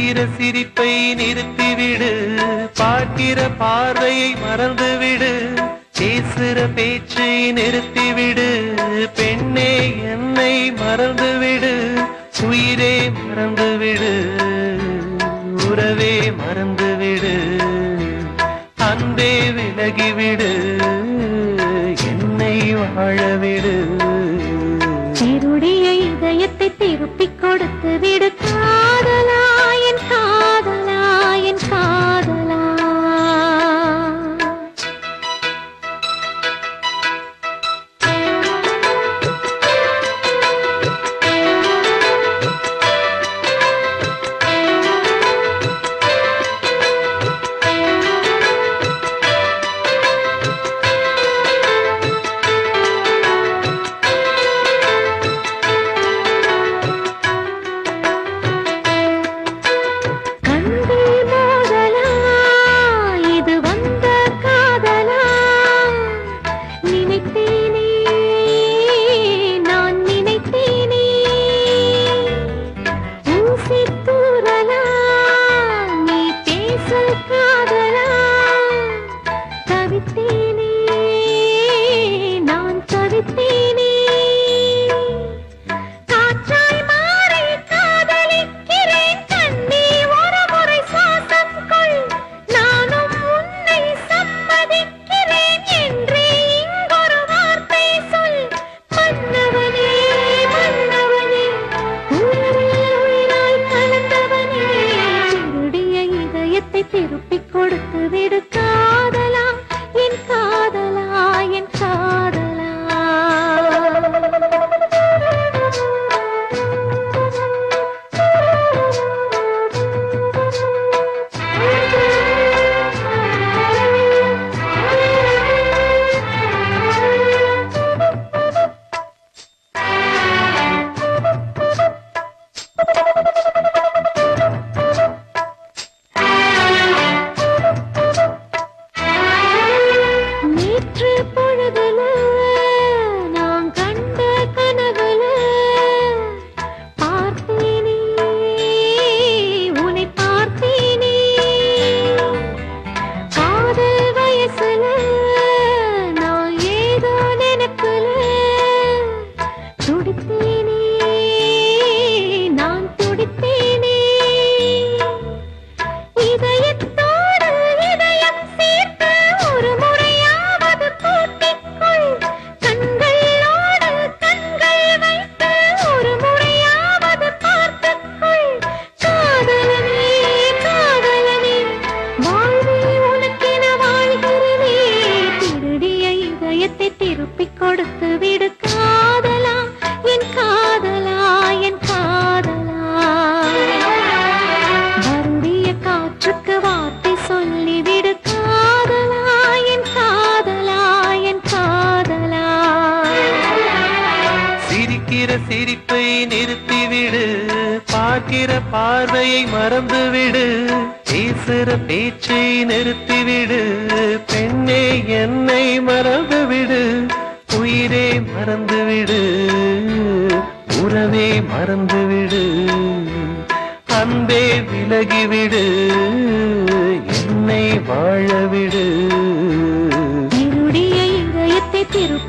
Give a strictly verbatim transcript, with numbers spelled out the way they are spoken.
சிரிக்கிற சிரிப்பை நிறுத்திவிடு, பார்க்கிற பார்வையை மறந்துவிடு, பேசுற பேச்சை நிறுத்திவிடு, பெண்ணே என்னை மறந்துவிடு, உயிரே மறந்துவிடு, உறவே மறந்துவிடு, அன்பே விலகிவிடு, என்னை வாழவிடு. திருடைய இதயத்தை திருப்பிக் கொடுத்து விடு காதலா, என் காதலா, என் காதலா. திருப்பிக் கொடுத்து விடு காதலா, என் காதலா, என் காதலா. திருப்பிக் கொடுத்து விடு காதலா, என் காதலா, என் காதலா. வருடிய காற்றுக்கு வார்த்தை சொல்லிவிடு காதலா, என் காதலா, என் காதலா. சிரிக்கிற சிரிப்பை நிறுத்திவிடு, பார்க்கிற பார்வையை மறந்துவிடு, பேசுற பேச்சை நிறுத்திவிடு, பெண்ணே என்னை மறந்துவிடு, உயிரே மறந்துவிடு, உறவே மறந்துவிடு, அன்பே விலகிவிடு, என்னை வாழவிடு. இருடிய இதயத்தை திருப்பி